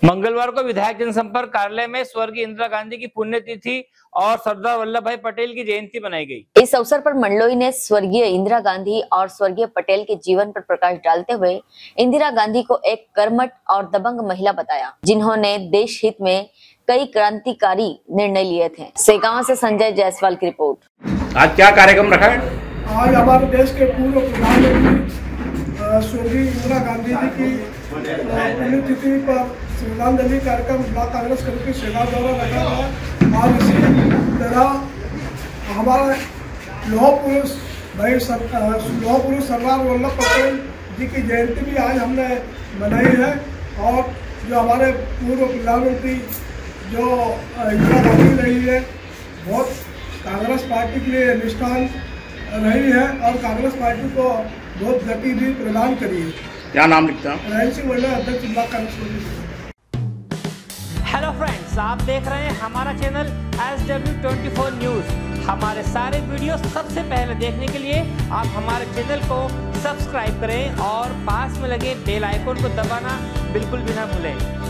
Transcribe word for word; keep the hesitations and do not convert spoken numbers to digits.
मंगलवार को विधायक जनसंपर्क कार्यालय में स्वर्गीय इंदिरा गांधी की पुण्यतिथि और सरदार वल्लभ भाई पटेल की जयंती मनाई गई। इस अवसर पर मंडलोई ने स्वर्गीय इंदिरा गांधी और स्वर्गीय पटेल के जीवन पर प्रकाश डालते हुए इंदिरा गांधी को एक कर्मठ और दबंग महिला बताया, जिन्होंने देश हित में कई क्रांतिकारी निर्णय लिए थे। सेगांव से संजय जायसवाल की रिपोर्ट। आज क्या कार्यक्रम रखा है? आज हमारे देश के पूर्व प्रधानमंत्री स्वर्गीय इंदिरा गांधी जी की पुण्यतिथि पर श्रद्धांजलि कार्यक्रम ब्लॉक कांग्रेस कमेटी सेगांव द्वारा रखा गया। और इसी तरह हमारे लौह पुरुष भाई लौह पुरुष सरदार वल्लभ पटेल जी की जयंती भी आज हमने मनाई है। और जो हमारे पूर्व प्रधानमंत्री जो इंदिरा गांधी रही है, बहुत कांग्रेस पार्टी के लिए निष्ठान रही है और कांग्रेस पार्टी को बहुत गति भी प्रदान करी है। क्या नाम लिखता है? रायन सिंह वल्लभ, अध्यक्ष block Congress committee. Hello friends, आप देख रहे हैं हमारा channel S W twenty four news. हमारे सारे वीडियो सबसे पहले देखने के लिए आप हमारे चैनल को सब्सक्राइब करें और पास में लगे बेल आइकन को दबाना बिल्कुल भी ना भूलें।